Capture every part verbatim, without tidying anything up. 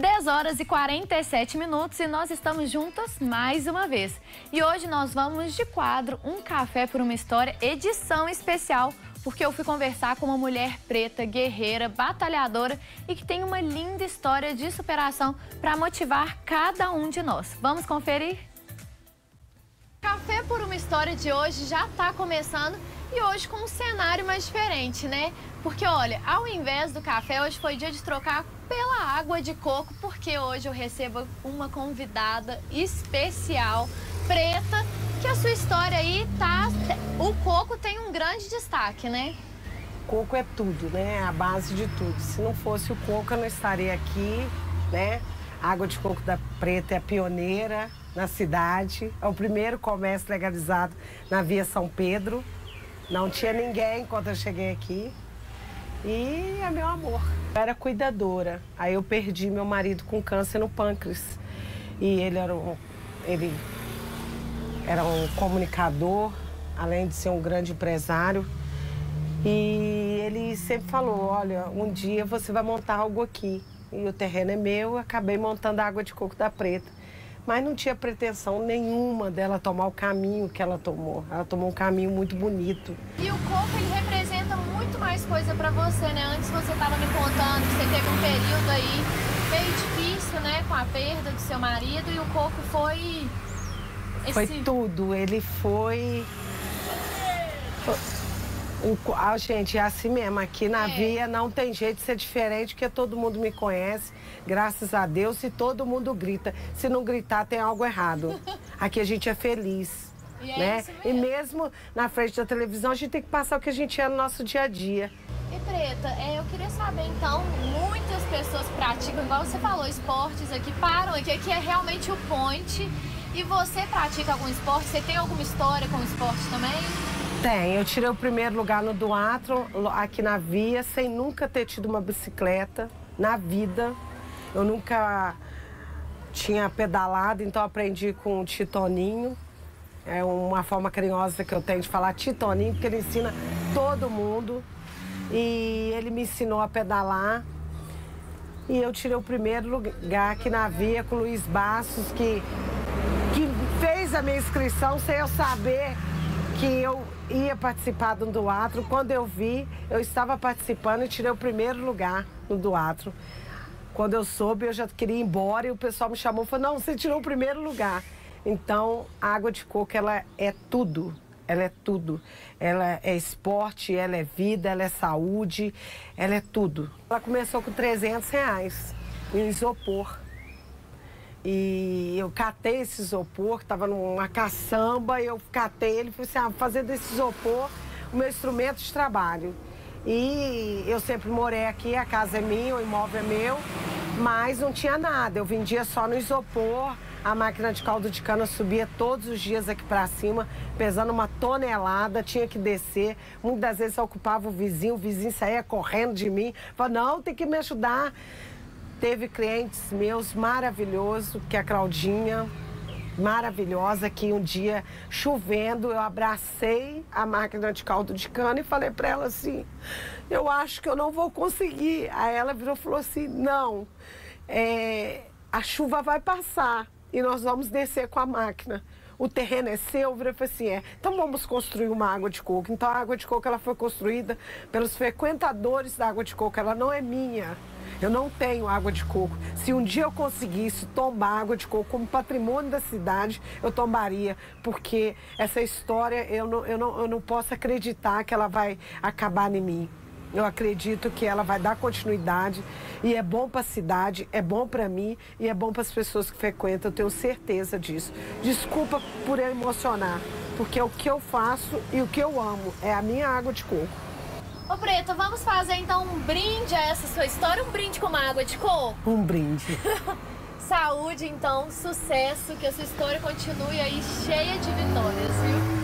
dez horas e quarenta e sete minutos e nós estamos juntas mais uma vez. E hoje nós vamos de quadro Um Café por uma História, edição especial, porque eu fui conversar com uma mulher preta, guerreira, batalhadora e que tem uma linda história de superação para motivar cada um de nós. Vamos conferir? Café por uma História de hoje já está começando e hoje com um cenário mais diferente, né? Porque, olha, ao invés do café, hoje foi dia de trocar pela água de coco, porque hoje eu recebo uma convidada especial, preta, que a sua história aí tá... O coco tem um grande destaque, né? Coco é tudo, né? É a base de tudo. Se não fosse o coco, eu não estaria aqui, né? A água de coco da Preta é a pioneira na cidade. É o primeiro comércio legalizado na Via São Pedro. Não tinha ninguém quando eu cheguei aqui. E é meu amor. Eu era cuidadora. Aí eu perdi meu marido com câncer no pâncreas. E ele era um, ele era um comunicador, além de ser um grande empresário. E ele sempre falou, olha, um dia você vai montar algo aqui. E o terreno é meu, eu acabei montando a água de coco da Preta. Mas não tinha pretensão nenhuma dela tomar o caminho que ela tomou. Ela tomou um caminho muito bonito. E o coco, ele representa muito mais coisa pra você, né? Antes você estava me contando que você teve um período aí meio difícil, né? Com a perda do seu marido, e o coco foi... Esse... Foi tudo. Ele foi... O, ah, gente, é assim mesmo. Aqui na é. Via não tem jeito de ser diferente, porque todo mundo me conhece, graças a Deus, e todo mundo grita. Se não gritar, tem algo errado. Aqui a gente é feliz, e é né? Isso mesmo. E mesmo na frente da televisão, a gente tem que passar o que a gente é no nosso dia a dia. E Preta, é, eu queria saber, então, muitas pessoas praticam, igual você falou, esportes aqui, param aqui, aqui é realmente o point. E você pratica algum esporte? Você tem alguma história com o esporte também? Tem, eu tirei o primeiro lugar no duatlon, aqui na Via, sem nunca ter tido uma bicicleta na vida. Eu nunca tinha pedalado, então aprendi com o Titoninho. É uma forma carinhosa que eu tenho de falar Titoninho, porque ele ensina todo mundo. E ele me ensinou a pedalar. E eu tirei o primeiro lugar aqui na Via com o Luiz Bastos, que, que fez a minha inscrição sem eu saber que eu ia participar do duatlon. Quando eu vi, eu estava participando e tirei o primeiro lugar no duatlon. Quando eu soube, eu já queria ir embora e o pessoal me chamou e falou, não, você tirou o primeiro lugar. Então, a água de coco, ela é tudo. Ela é tudo. Ela é esporte, ela é vida, ela é saúde, ela é tudo. Ela começou com trezentos reais em isopor. E eu catei esse isopor, que estava numa caçamba, e eu catei ele e falei assim, ah, vou fazer desse isopor o meu instrumento de trabalho. E eu sempre morei aqui, a casa é minha, o imóvel é meu, mas não tinha nada. Eu vendia só no isopor, a máquina de caldo de cana subia todos os dias aqui para cima, pesando uma tonelada, tinha que descer. Muitas vezes eu ocupava o vizinho, o vizinho saía correndo de mim, falava, não, tem que me ajudar. Teve clientes meus maravilhosos, que é a Claudinha, maravilhosa, que um dia, chovendo, eu abracei a máquina de caldo de cana e falei para ela assim, eu acho que eu não vou conseguir. Aí ela virou e falou assim, não, é, a chuva vai passar e nós vamos descer com a máquina. O terreno é seu, eu falei assim, é, então vamos construir uma água de coco. Então a água de coco ela foi construída pelos frequentadores da água de coco, ela não é minha. Eu não tenho água de coco. Se um dia eu conseguisse tomar água de coco como patrimônio da cidade, eu tomaria, porque essa história eu não, eu não, eu não posso acreditar que ela vai acabar em mim. Eu acredito que ela vai dar continuidade e é bom para a cidade, é bom para mim e é bom para as pessoas que frequentam, eu tenho certeza disso. Desculpa por eu emocionar, porque o que eu faço e o que eu amo é a minha água de coco. Ô Preta, vamos fazer então um brinde a essa sua história, um brinde com uma água de coco? Um brinde. Saúde, então, sucesso, que a sua história continue aí cheia de vitórias, viu?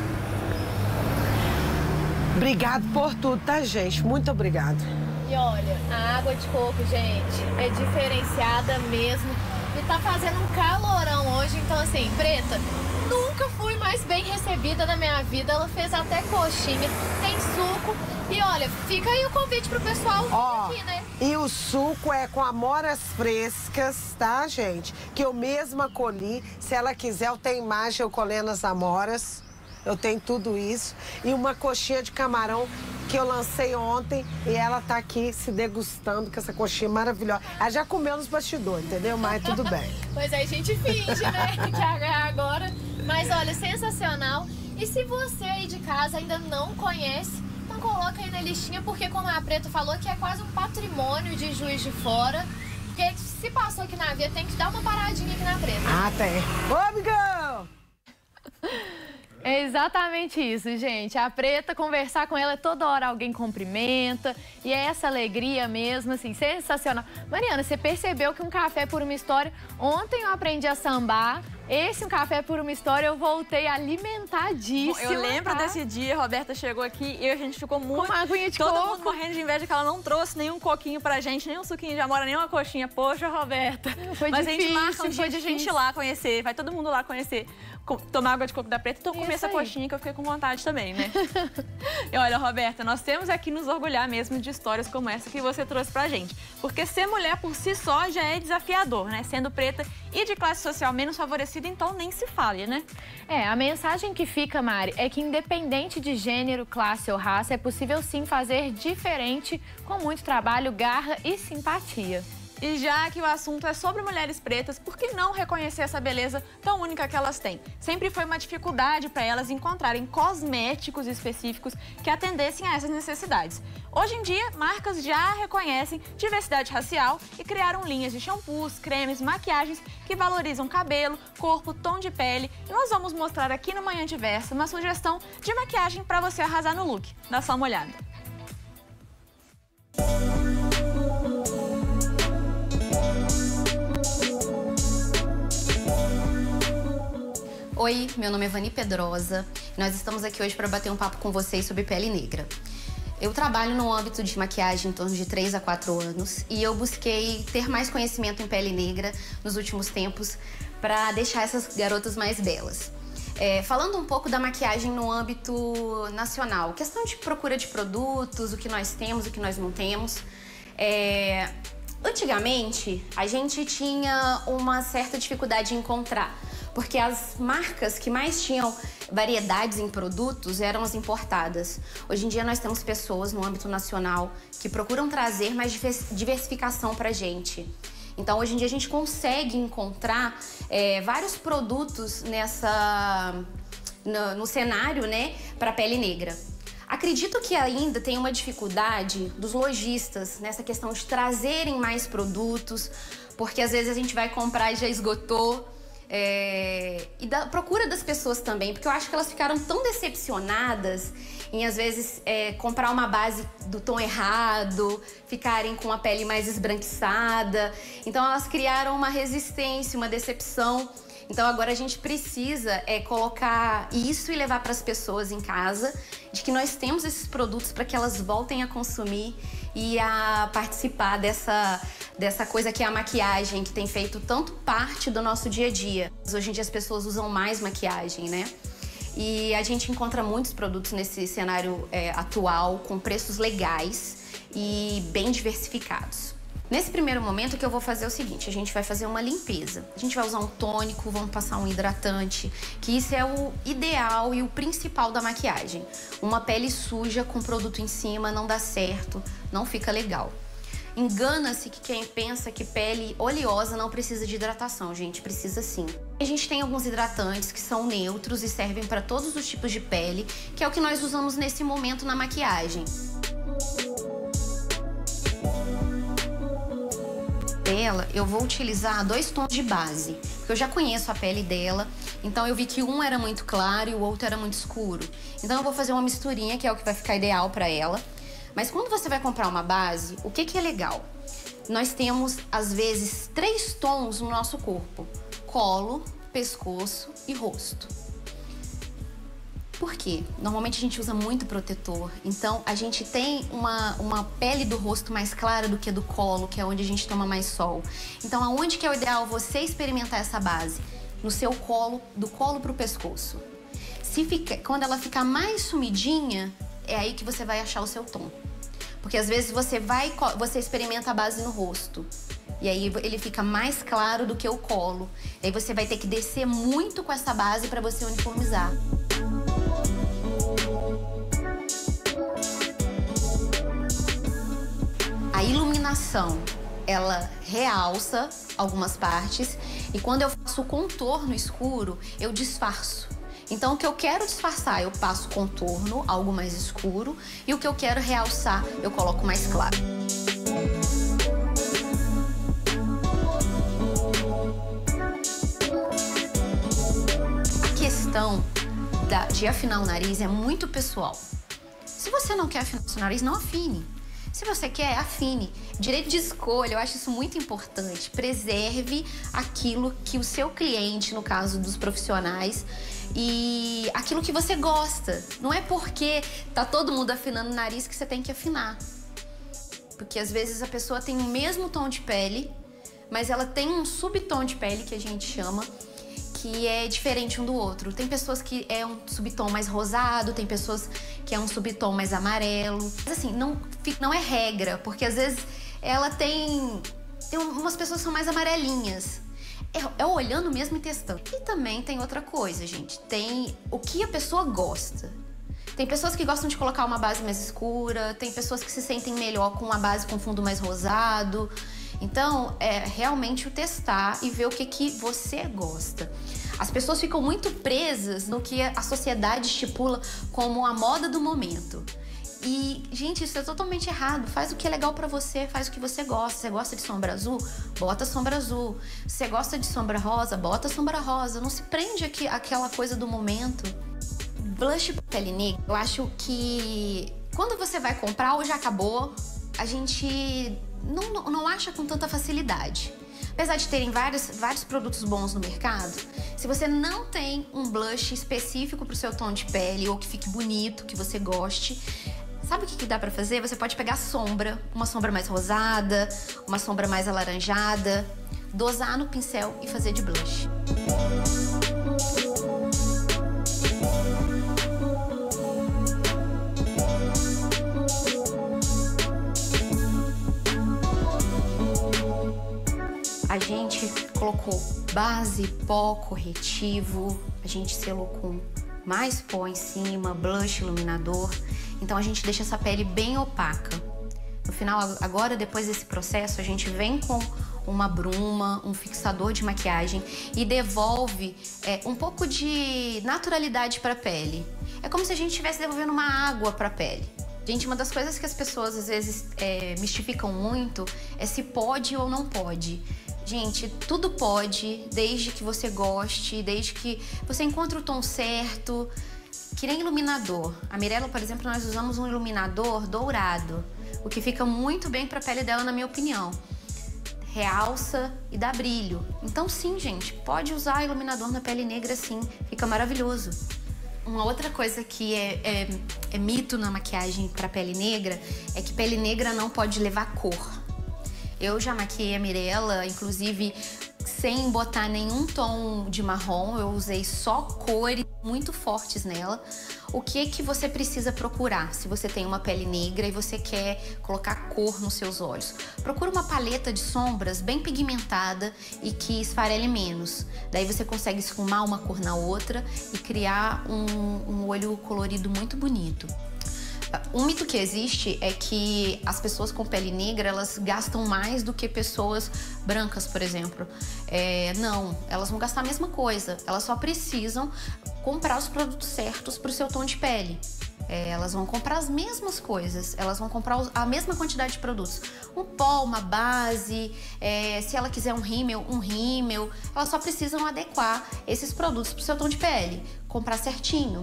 Obrigado por tudo, tá, gente? Muito obrigado. E olha, a água de coco, gente, é diferenciada mesmo. E tá fazendo um calorão hoje, então assim, Preta, nunca fui mais bem recebida na minha vida. Ela fez até coxinha, tem suco. E olha, fica aí o convite pro pessoal Ó, aqui, né? E o suco é com amoras frescas, tá, gente? Que eu mesma colhi. Se ela quiser, eu tenho imagem, eu colhendo as amoras. Eu tenho tudo isso. E uma coxinha de camarão que eu lancei ontem e ela tá aqui se degustando com essa coxinha maravilhosa. Ela já comeu nos bastidores, entendeu? Mas tudo bem. Pois aí a gente finge, né? Que agora. Mas olha, sensacional. E se você aí de casa ainda não conhece, então coloca aí na listinha, porque como a Preta falou, que é quase um patrimônio de Juiz de Fora. Porque se passou aqui na via, tem que dar uma paradinha aqui na Preta. Ah, tem. Ô, amigão! É exatamente isso, gente. A Preta, conversar com ela, toda hora alguém cumprimenta. E é essa alegria mesmo, assim, sensacional. Mariana, você percebeu que um café por uma história... Ontem eu aprendi a sambar. Esse Um Café por uma História, eu voltei alimentadíssima. Bom, eu lembro tá? desse dia, a Roberta chegou aqui e a gente ficou muito... Com uma aguinha de todo coco. mundo morrendo de inveja que ela não trouxe nenhum coquinho pra gente, nem um suquinho de amora, nem uma coxinha. Poxa, Roberta. Foi Mas difícil, a gente marca um dia foi de a gente ir difícil. lá conhecer, vai todo mundo lá conhecer, tomar água de coco da Preta. Então comer essa aí. coxinha que eu fiquei com vontade também, né? E olha, Roberta, nós temos aqui nos orgulhar mesmo de histórias como essa que você trouxe pra gente. Porque ser mulher por si só já é desafiador, né? Sendo preta e de classe social menos favorecida, então nem se fale, né? É, a mensagem que fica, Mari, é que independente de gênero, classe ou raça, é possível sim fazer diferente com muito trabalho, garra e simpatia. E já que o assunto é sobre mulheres pretas, por que não reconhecer essa beleza tão única que elas têm? Sempre foi uma dificuldade para elas encontrarem cosméticos específicos que atendessem a essas necessidades. Hoje em dia, marcas já reconhecem diversidade racial e criaram linhas de shampoos, cremes, maquiagens que valorizam cabelo, corpo, tom de pele. E nós vamos mostrar aqui no Manhã Diversa uma sugestão de maquiagem para você arrasar no look. Dá só uma olhada. Oi, meu nome é Vani Pedrosa. Nós estamos aqui hoje para bater um papo com vocês sobre pele negra. Eu trabalho no âmbito de maquiagem em torno de três a quatro anos e eu busquei ter mais conhecimento em pele negra nos últimos tempos para deixar essas garotas mais belas. É, falando um pouco da maquiagem no âmbito nacional, questão de procura de produtos, o que nós temos, o que nós não temos. É, antigamente, a gente tinha uma certa dificuldade em encontrar, porque as marcas que mais tinham variedades em produtos eram as importadas. Hoje em dia nós temos pessoas no âmbito nacional que procuram trazer mais diversificação pra gente. Então hoje em dia a gente consegue encontrar é, vários produtos nessa, no, no cenário, né, para pele negra. Acredito que ainda tem uma dificuldade dos lojistas nessa questão de trazerem mais produtos, porque às vezes a gente vai comprar e já esgotou. É, e da procura das pessoas também, porque eu acho que elas ficaram tão decepcionadas em, às vezes, é, comprar uma base do tom errado, ficarem com a pele mais esbranquiçada. Então elas criaram uma resistência, uma decepção. Então agora a gente precisa é, colocar isso e levar para as pessoas em casa de que nós temos esses produtos para que elas voltem a consumir e a participar dessa, dessa coisa que é a maquiagem, que tem feito tanto parte do nosso dia a dia. Hoje em dia as pessoas usam mais maquiagem, né? E a gente encontra muitos produtos nesse cenário é, atual, com preços legais e bem diversificados. Nesse primeiro momento, o que eu vou fazer é o seguinte, a gente vai fazer uma limpeza. A gente vai usar um tônico, vamos passar um hidratante, que isso é o ideal e o principal da maquiagem. Uma pele suja com produto em cima não dá certo, não fica legal. Engana-se que quem pensa que pele oleosa não precisa de hidratação, gente, precisa sim. A gente tem alguns hidratantes que são neutros e servem para todos os tipos de pele, que é o que nós usamos nesse momento na maquiagem. Dela, eu vou utilizar dois tons de base, porque eu já conheço a pele dela, então eu vi que um era muito claro e o outro era muito escuro. Então eu vou fazer uma misturinha, que é o que vai ficar ideal para ela. Mas quando você vai comprar uma base, o que que é legal? Nós temos, às vezes, três tons no nosso corpo: colo, pescoço e rosto. Por quê? Normalmente a gente usa muito protetor, então a gente tem uma, uma pele do rosto mais clara do que do colo, que é onde a gente toma mais sol. Então aonde que é o ideal você experimentar essa base? no seu colo, do colo pro pescoço. Se fica, quando ela ficar mais sumidinha, é aí que você vai achar o seu tom. Porque às vezes você vai, você experimenta a base no rosto. E aí ele fica mais claro do que o colo. E aí você vai ter que descer muito com essa base para você uniformizar. A iluminação, ela realça algumas partes. E quando eu faço o contorno escuro, eu disfarço. Então, o que eu quero disfarçar, eu passo contorno, algo mais escuro. E o que eu quero realçar, eu coloco mais claro. A questão da, de afinar o nariz é muito pessoal. Se você não quer afinar o seu nariz, não afine. Se você quer, afine. Direito de escolha, eu acho isso muito importante. Preserve aquilo que o seu cliente, no caso dos profissionais, e aquilo que você gosta. Não é porque tá todo mundo afinando o nariz que você tem que afinar. Porque às vezes a pessoa tem o mesmo tom de pele, mas ela tem um subtom de pele, que a gente chama, que é diferente um do outro. Tem pessoas que é um subtom mais rosado, tem pessoas que é um subtom mais amarelo. Mas assim, não, não é regra, porque às vezes ela tem... Tem umas pessoas que são mais amarelinhas. É, é olhando mesmo e testando. E também tem outra coisa, gente. Tem o que a pessoa gosta. Tem pessoas que gostam de colocar uma base mais escura, tem pessoas que se sentem melhor com uma base com fundo mais rosado. Então, é realmente o testar e ver o que, que você gosta. As pessoas ficam muito presas no que a sociedade estipula como a moda do momento. E, gente, isso é totalmente errado. Faz o que é legal pra você, faz o que você gosta. Você gosta de sombra azul? Bota sombra azul. Você gosta de sombra rosa? Bota sombra rosa. Não se prende aqui àquela coisa do momento. Blush pra pele negra, eu acho que quando você vai comprar ou já acabou, a gente não, não, não acha com tanta facilidade. Apesar de terem vários, vários produtos bons no mercado, se você não tem um blush específico pro seu tom de pele ou que fique bonito, que você goste, sabe o que, que dá pra fazer? Você pode pegar sombra, uma sombra mais rosada, uma sombra mais alaranjada, dosar no pincel e fazer de blush. A gente colocou base, pó, corretivo, a gente selou com mais pó em cima, blush, iluminador. Então a gente deixa essa pele bem opaca. No final, agora, depois desse processo, a gente vem com uma bruma, um fixador de maquiagem e devolve é, um pouco de naturalidade para a pele. É como se a gente estivesse devolvendo uma água para a pele. Gente, uma das coisas que as pessoas às vezes é, mistificam muito é se pode ou não pode. Gente, tudo pode, desde que você goste, desde que você encontre o tom certo. Que nem iluminador. A Mirella, por exemplo, nós usamos um iluminador dourado, o que fica muito bem para a pele dela, na minha opinião. Realça e dá brilho. Então sim, gente, pode usar iluminador na pele negra sim, fica maravilhoso. Uma outra coisa que é, é, é mito na maquiagem para pele negra é que pele negra não pode levar cor. Eu já maquiei a Mirella, inclusive sem botar nenhum tom de marrom, eu usei só cores muito fortes nela. O que que você precisa procurar se você tem uma pele negra e você quer colocar cor nos seus olhos? Procura uma paleta de sombras bem pigmentada e que esfarele menos. Daí você consegue esfumar uma cor na outra e criar um, um olho colorido muito bonito. Um mito que existe é que as pessoas com pele negra, elas gastam mais do que pessoas brancas, por exemplo. É, não, elas vão gastar a mesma coisa. Elas só precisam comprar os produtos certos para o seu tom de pele. É, elas vão comprar as mesmas coisas, elas vão comprar a mesma quantidade de produtos. Um pó, uma base, é, se ela quiser um rímel, um rímel. Elas só precisam adequar esses produtos para o seu tom de pele, comprar certinho.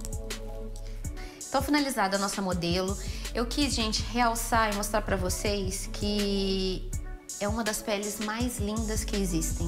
Então, finalizada a nossa modelo, eu quis, gente, realçar e mostrar pra vocês que é uma das peles mais lindas que existem.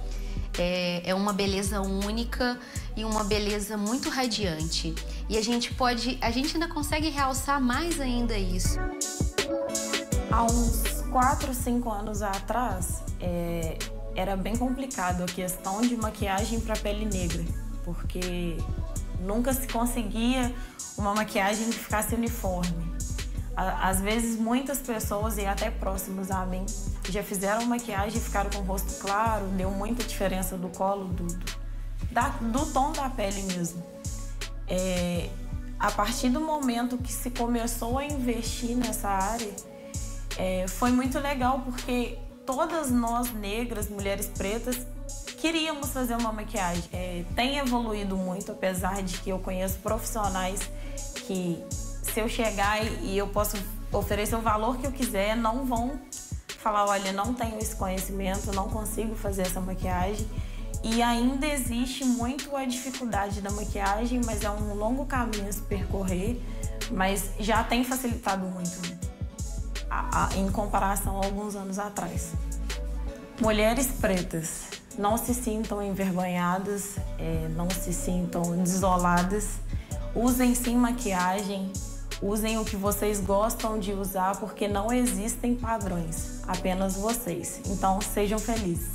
É, é uma beleza única e uma beleza muito radiante. E a gente pode, a gente ainda consegue realçar mais ainda isso. Há uns quatro, cinco anos atrás, é, era bem complicado a questão de maquiagem para pele negra, porque nunca se conseguia uma maquiagem que ficasse uniforme. Às vezes, muitas pessoas, e até próximas a mim, já fizeram maquiagem e ficaram com o rosto claro, deu muita diferença do colo, do, do, da, do tom da pele mesmo. É, a partir do momento que se começou a investir nessa área, é, foi muito legal, porque todas nós negras, mulheres pretas, queríamos fazer uma maquiagem. É, tem evoluído muito, apesar de que eu conheço profissionais que, se eu chegar e eu posso oferecer o valor que eu quiser, não vão falar, olha, não tenho esse conhecimento, não consigo fazer essa maquiagem. E ainda existe muito a dificuldade da maquiagem, mas é um longo caminho a se percorrer, mas já tem facilitado muito a, a, em comparação a alguns anos atrás. Mulheres pretas, não se sintam envergonhadas, é, não se sintam desoladas, usem sim maquiagem, usem o que vocês gostam de usar, porque não existem padrões, apenas vocês. Então, sejam felizes.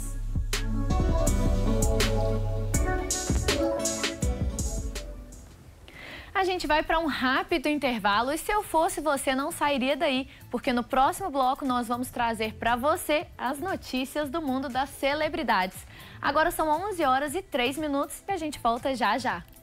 A gente vai para um rápido intervalo e se eu fosse você, não sairia daí, porque no próximo bloco nós vamos trazer para você as notícias do mundo das celebridades. Agora são onze horas e três minutos e a gente volta já já.